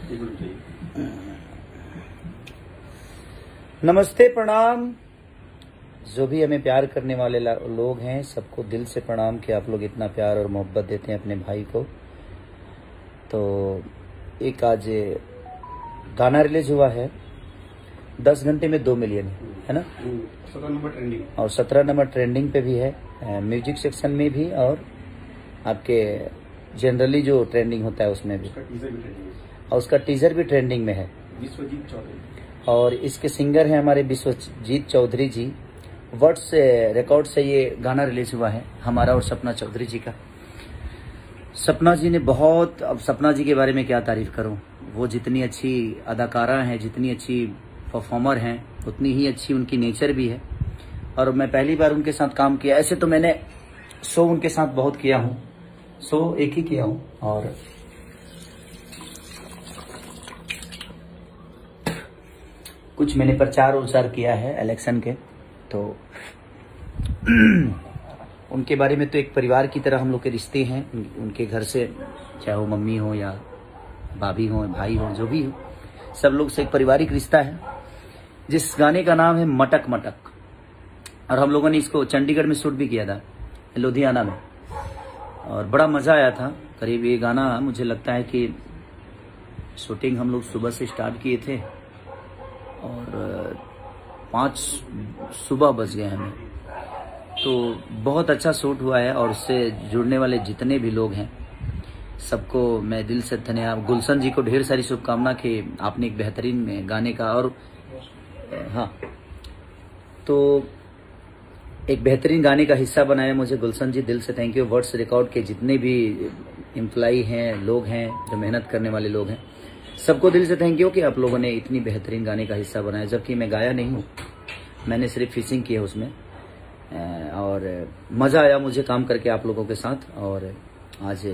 नमस्ते, प्रणाम। जो भी हमें प्यार करने वाले लोग हैं, सबको दिल से प्रणाम कि आप लोग इतना प्यार और मोहब्बत देते हैं अपने भाई को। तो एक आज गाना रिलीज हुआ है, 10 घंटे में 2 मिलियन है ना, 17 नंबर ट्रेंडिंग, और 17 नंबर ट्रेंडिंग पे भी है, म्यूजिक सेक्शन में भी और आपके जनरली जो ट्रेंडिंग होता है उसमें भी, और उसका टीजर भी ट्रेंडिंग में है। विश्वजीत चौधरी, और इसके सिंगर हैं हमारे विश्वजीत चौधरी जी। वर्ड से रिकॉर्ड से ये गाना रिलीज हुआ है, हमारा और सपना चौधरी जी का। सपना जी ने बहुत, अब सपना जी के बारे में क्या तारीफ करूं, वो जितनी अच्छी अदाकारा हैं, जितनी अच्छी परफॉर्मर हैं, उतनी ही अच्छी उनकी नेचर भी है। और मैं पहली बार उनके साथ काम किया, ऐसे तो मैंने शो उनके साथ बहुत किया हूं, शो एक ही किया हूं, और कुछ मैंने प्रचार उचार किया है इलेक्शन के। तो उनके बारे में तो एक परिवार की तरह हम लोग के रिश्ते हैं उनके घर से, चाहे वो मम्मी हो या भाभी हो, भाई हो, जो भी हो, सब लोग से एक पारिवारिक रिश्ता है। जिस गाने का नाम है मटक मटक, और हम लोगों ने इसको चंडीगढ़ में शूट भी किया था, लुधियाना में, और बड़ा मजा आया था। करीब ये गाना मुझे लगता है कि शूटिंग हम लोग सुबह से स्टार्ट किए थे और 5 सुबह बज गए हमें। तो बहुत अच्छा शूट हुआ है, और उससे जुड़ने वाले जितने भी लोग हैं सबको मैं दिल से धन्यवाद। गुलशन जी को ढेर सारी शुभकामना कि आपने एक बेहतरीन गाने का, और हाँ, तो एक बेहतरीन गाने का हिस्सा बनाया मुझे। गुलशन जी, दिल से थैंक यू। वर्ड्स रिकॉर्ड के जितने भी एम्प्लॉई हैं, लोग हैं, जो मेहनत करने वाले लोग हैं, सबको दिल से थैंक यू कि आप लोगों ने इतनी बेहतरीन गाने का हिस्सा बनाया। जबकि मैं गाया नहीं हूँ, मैंने सिर्फ फिशिंग की है उसमें, और मज़ा आया मुझे काम करके आप लोगों के साथ। और आज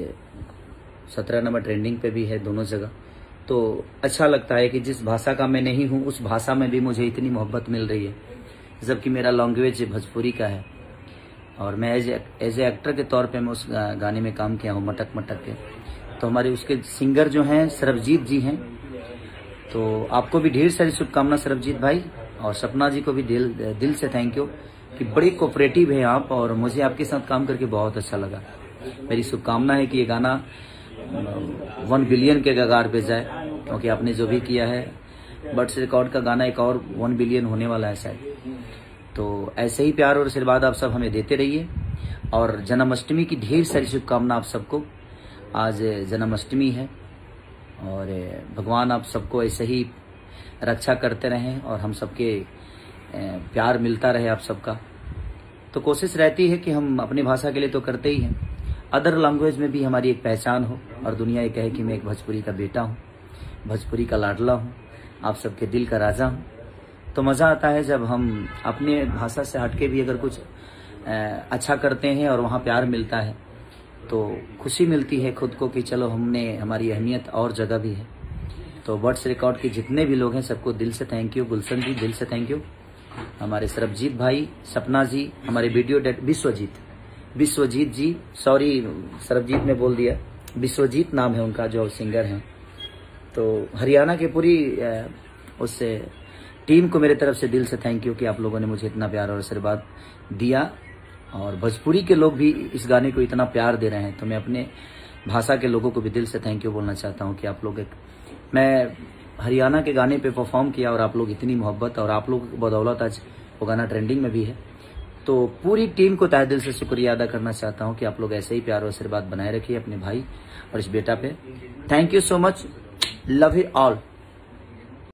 17 नंबर ट्रेंडिंग पे भी है दोनों जगह। तो अच्छा लगता है कि जिस भाषा का मैं नहीं हूँ, उस भाषा में भी मुझे इतनी मोहब्बत मिल रही है, जबकि मेरा लैंग्वेज भोजपुरी का है। और मैं एज ए एक्टर के तौर पे मैं उस गाने में काम किया हूँ, मटक मटक के। तो हमारे उसके सिंगर जो हैं सरबजीत जी हैं। तो आपको भी ढेर सारी शुभकामना सरबजीत भाई, और सपना जी को भी दिल से थैंक यू कि बड़ी कोऑपरेटिव है आप, और मुझे आपके साथ काम करके बहुत अच्छा लगा। मेरी शुभकामना है कि ये गाना 1 बिलियन के कगार पे जाए, क्योंकि आपने जो भी किया है, बर्ड्स रिकॉर्ड का गाना एक और 1 बिलियन होने वाला है शायद। तो ऐसे ही प्यार और आशीर्वाद आप सब हमें देते रहिए, और जन्माष्टमी की ढेर सारी शुभकामना आप सबको। आज जन्माष्टमी है, और भगवान आप सबको ऐसे ही रक्षा करते रहें, और हम सबके प्यार मिलता रहे आप सबका। तो कोशिश रहती है कि हम अपनी भाषा के लिए तो करते ही हैं, अदर लैंग्वेज में भी हमारी एक पहचान हो, और दुनिया ये कहे कि मैं एक भोजपुरी का बेटा हूँ, भोजपुरी का लाडला हूँ, आप सबके दिल का राजा हूँ। तो मज़ा आता है जब हम अपने भाषा से हटके भी अगर कुछ अच्छा करते हैं और वहाँ प्यार मिलता है, तो खुशी मिलती है खुद को कि चलो हमने, हमारी अहमियत और जगह भी है। तो वर्ड्स रिकॉर्ड के जितने भी लोग हैं सबको दिल से थैंक यू। गुलशन जी, दिल से थैंक यू। हमारे सरबजीत भाई, सपना जी, हमारे वीडियो विश्वजीत जी, सॉरी सरबजीत ने बोल दिया, विश्वजीत नाम है उनका जो सिंगर हैं। तो हरियाणा के पूरी उस टीम को मेरे तरफ से दिल से थैंक यू कि आप लोगों ने मुझे इतना प्यार और आशीर्वाद दिया, और भोजपुरी के लोग भी इस गाने को इतना प्यार दे रहे हैं। तो मैं अपने भाषा के लोगों को भी दिल से थैंक यू बोलना चाहता हूं कि आप लोग, मैं हरियाणा के गाने पे परफॉर्म किया और आप लोग इतनी मोहब्बत, और आप लोगों की बदौलत आज वो गाना ट्रेंडिंग में भी है। तो पूरी टीम को तहे दिल से शुक्रिया अदा करना चाहता हूं कि आप लोग ऐसे ही प्यार और आशीर्वाद बनाए रखिए अपने भाई और इस बेटा पे। Thank you so much, love you all.